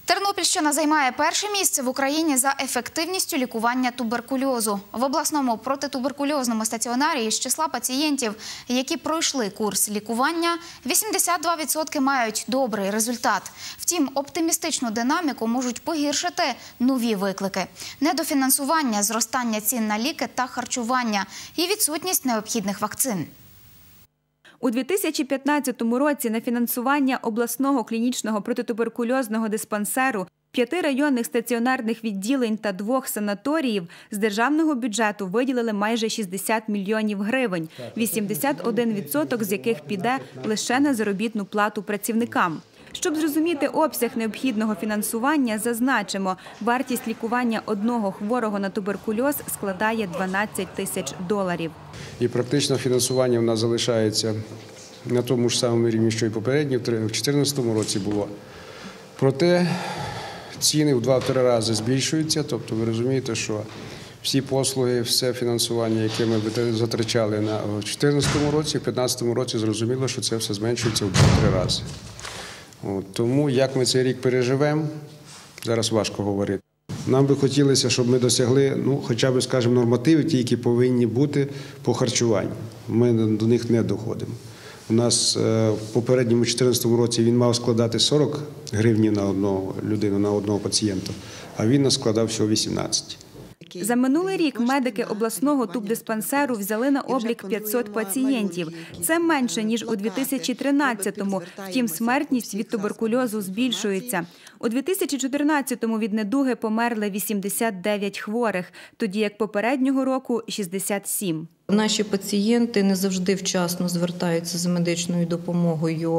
Тернопільщина займає перше місце в Україні за ефективністю лікування туберкульозу. В обласному протитуберкульозному стаціонарі із числа пацієнтів, які пройшли курс лікування, 82% мають добрий результат. Втім, оптимістичну динаміку можуть погіршити нові виклики – недофінансування, зростання цін на ліки та харчування і відсутність необхідних вакцин. У 2015 році на фінансування обласного клінічного протитуберкульозного диспансеру, 5 районних стаціонарних відділень та 2 санаторіїв з державного бюджету виділили майже 60 мільйонів гривень, 81% з яких піде лише на заробітну плату працівникам. Щоб зрозуміти обсяг необхідного фінансування, зазначимо, вартість лікування одного хворого на туберкульоз складає $12 тисяч. І практично фінансування в нас залишається на тому ж самому рівні, що і попередньо, в 2014 році було. Проте ціни в 2-3 рази збільшуються, тобто ви розумієте, що всі послуги, все фінансування, яке ми затрачали в 2014 році, в 2015 році зрозуміло, що це все зменшується в 2-3 рази. Тому як ми цей рік переживемо, зараз важко говорити. Нам би хотілося, щоб ми досягли, хоча б, скажімо, нормативів, ті, які повинні бути по харчуванню. Ми до них не доходимо. У нас в попередньому 2014 році він мав складати 40 гривень на одну людину, на одного пацієнта, а він нас складав всього 18. За минулий рік медики обласного тубдиспансеру взяли на облік 500 пацієнтів. Це менше, ніж у 2013-му. Втім, смертність від туберкульозу збільшується. У 2014-му від недуги померли 89 хворих, тоді як попереднього року – 67. Наші пацієнти не завжди вчасно звертаються за медичною допомогою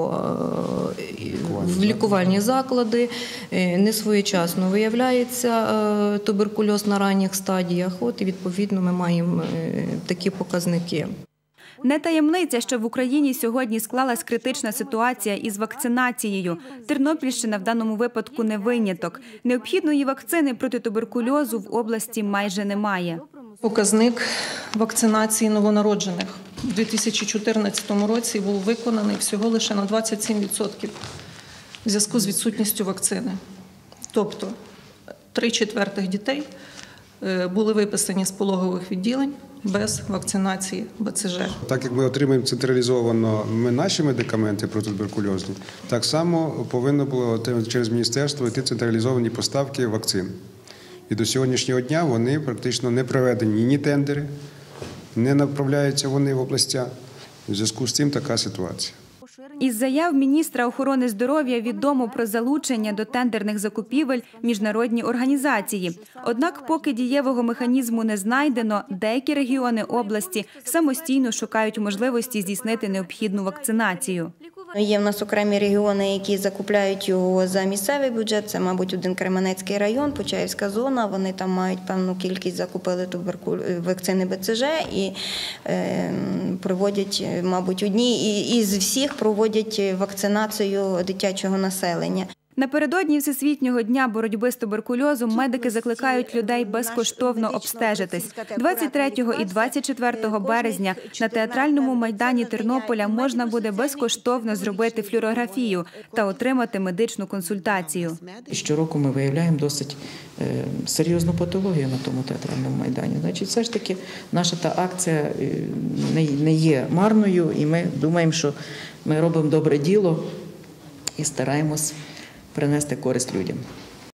в лікувальні заклади, не своєчасно виявляється туберкульоз на ранніх стадіях, і відповідно ми маємо такі показники. Не таємниця, що в Україні сьогодні склалась критична ситуація із вакцинацією. Тернопільщина в даному випадку не виняток. Необхідної вакцини проти туберкульозу в області майже немає. Показник вакцинації новонароджених у 2014 році був виконаний всього лише на 27% в зв'язку з відсутністю вакцини. Тобто 3/4 дітей були виписані з пологових відділень без вакцинації БЦЖ. Так як ми отримуємо централізовано наші медикаменти протитуберкульозні, так само повинно було через міністерство йти централізовані поставки вакцин. І до сьогоднішнього дня вони практично не проведені ні тендери, не направляються вони в областя. У зв'язку з цим така ситуація. Із заяв міністра охорони здоров'я відомо про залучення до тендерних закупівель міжнародні організації. Однак, поки дієвого механізму не знайдено, деякі регіони області самостійно шукають можливості здійснити необхідну вакцинацію. Є в нас окремі регіони, які закупляють його за місцевий бюджет. Це, мабуть, один Кременецький район, Почаївська зона. Вони там мають певну кількість, закупили вакцини БЦЖ і проводять, мабуть, одні із всіх проводять вакцинацію дитячого населення. Напередодні Всесвітнього дня боротьби з туберкульозом медики закликають людей безкоштовно обстежитись. 23 і 24 березня на Театральному майдані Тернополя можна буде безкоштовно зробити флюорографію та отримати медичну консультацію. Щороку ми виявляємо досить серйозну патологію на тому Театральному майдані. Значить, все ж таки наша та акція не є марною, і ми думаємо, що ми робимо добре діло і стараємось принести користь людям.